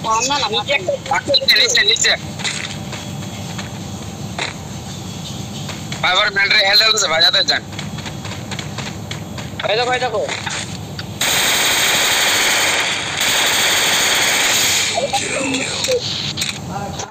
सामने ना नीचे नीचे नीचे पावर मिल रही हेल्थ से भाग जाता है जान भाई देखो